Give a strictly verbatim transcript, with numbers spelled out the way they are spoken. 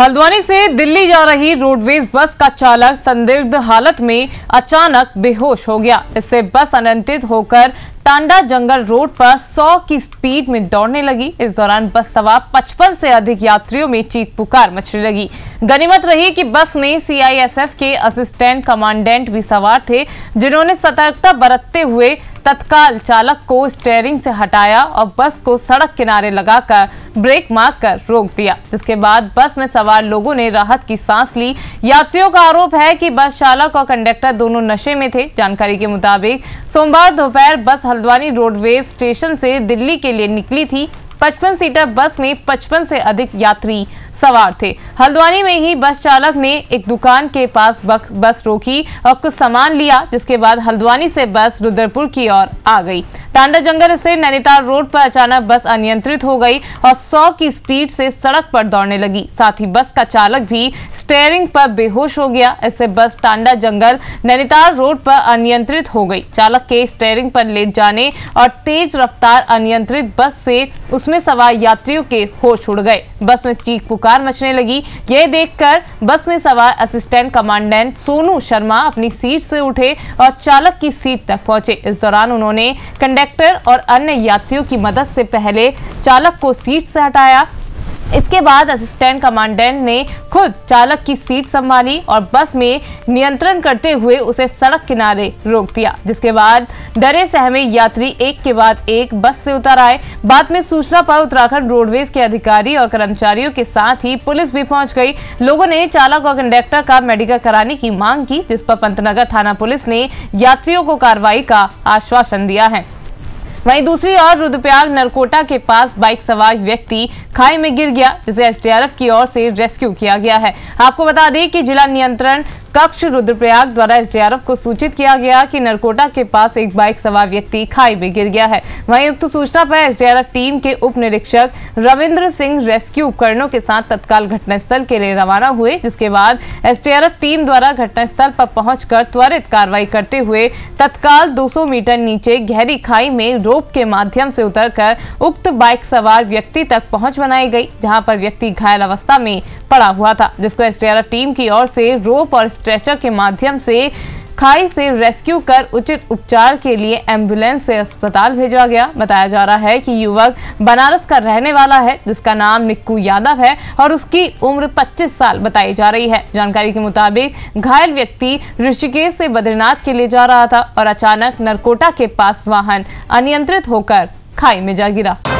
हल्द्वानी से दिल्ली जा रही रोडवेज बस का चालक संदिग्ध हालत में अचानक बेहोश हो गया। इससे बस अनियंत्रित होकर टांडा जंगल रोड पर सौ की स्पीड में दौड़ने लगी। इस दौरान बस सवार पचपन से अधिक यात्रियों में चीख पुकार मचने लगी। गनीमत रही कि बस में सी आई एस एफ के असिस्टेंट कमांडेंट भी सवार थे, जिन्होंने सतर्कता बरतते हुए तत्काल चालक को स्टीयरिंग से हटाया और बस को सड़क किनारे लगाकर ब्रेक मारकर रोक दिया, जिसके बाद बस में सवार लोगों ने राहत की सांस ली। यात्रियों का आरोप है कि बस चालक और कंडक्टर दोनों नशे में थे। जानकारी के मुताबिक सोमवार दोपहर बस हल्द्वानी रोडवेज स्टेशन से दिल्ली के लिए निकली थी। पचपन सीटर बस में पचपन से अधिक यात्री सवार थे। हल्द्वानी में ही बस चालक ने एक दुकान के पास बस रोकी और कुछ सामान लिया, जिसके बाद हल्द्वानी से बस रुद्रपुर की ओर आ गई। टांडा जंगल स्थित नैनीताल रोड पर अचानक बस अनियंत्रित हो गई और सौ की स्पीड से सड़क पर दौड़ने लगी। साथ ही बस का चालक भी स्टीयरिंग पर बेहोश हो गया। इससे बस टांडा जंगल नैनीताल रोड पर अनियंत्रित हो गई। चालक के स्टीयरिंग पर लेट जाने और तेज रफ्तार अनियंत्रित बस से उसमें सवार यात्रियों के होश उड़ गए। बस में चीख पुकार मचने लगी। यह देखकर बस में सवार असिस्टेंट कमांडेंट सोनू शर्मा अपनी सीट से उठे और चालक की सीट तक पहुंचे। इस दौरान उन्होंने कंडक्टर और अन्य यात्रियों की मदद से पहले चालक को सीट से हटाया। इसके बाद असिस्टेंट कमांडेंट ने खुद चालक की सीट संभाली और बस में नियंत्रण करते हुए उसे सड़क किनारे रोक दिया, जिसके बाद डरे सहमे यात्री एक के बाद एक बस से उतर आए। बाद में सूचना पर उत्तराखंड रोडवेज के अधिकारी और कर्मचारियों के साथ ही पुलिस भी पहुंच गई। लोगों ने चालक और कंडक्टर का मेडिकल कराने की मांग की, जिस पर पंतनगर थाना पुलिस ने यात्रियों को कार्रवाई का आश्वासन दिया है। वहीं दूसरी ओर रुद्रप्रयाग नरकोटा के पास बाइक सवार व्यक्ति खाई में गिर गया, जिसे एस डी आर एफ की ओर से रेस्क्यू किया गया है। आपको बता दें कि जिला नियंत्रण कक्ष रुद्रप्रयाग द्वारा एस डी आर एफ को सूचित किया गया कि नरकोटा के पास एक बाइक सवार व्यक्ति खाई में गिर गया है। वहीं उक्त सूचना पर S D R F team के उप निरीक्षक रविंद्र सिंह रेस्क्यू उपकरणों के साथ तत्काल घटनास्थल के लिए रवाना हुए, जिसके बाद S D R F team द्वारा घटनास्थल पर पहुंचकर त्वरित कार्रवाई करते हुए तत्काल दो सौ मीटर नीचे गहरी खाई में रोप के माध्यम से उतरकर उक्त बाइक सवार व्यक्ति तक पहुंच बनाई गई, जहां पर व्यक्ति घायल अवस्था में पड़ा हुआ था, जिसको S D R F team की ओर से रोप और स्ट्रेचर के माध्यम से खाई से रेस्क्यू कर उचित उपचार के लिए एम्बुलेंस से अस्पताल भेजा गया। बताया जा रहा है कि युवक बनारस का रहने वाला है, जिसका नाम निक्कू यादव है और उसकी उम्र पच्चीस साल बताई जा रही है। जानकारी के मुताबिक घायल व्यक्ति ऋषिकेश से बद्रीनाथ के लिए जा रहा था और अचानक नरकोटा के पास वाहन अनियंत्रित होकर खाई में जा गिरा।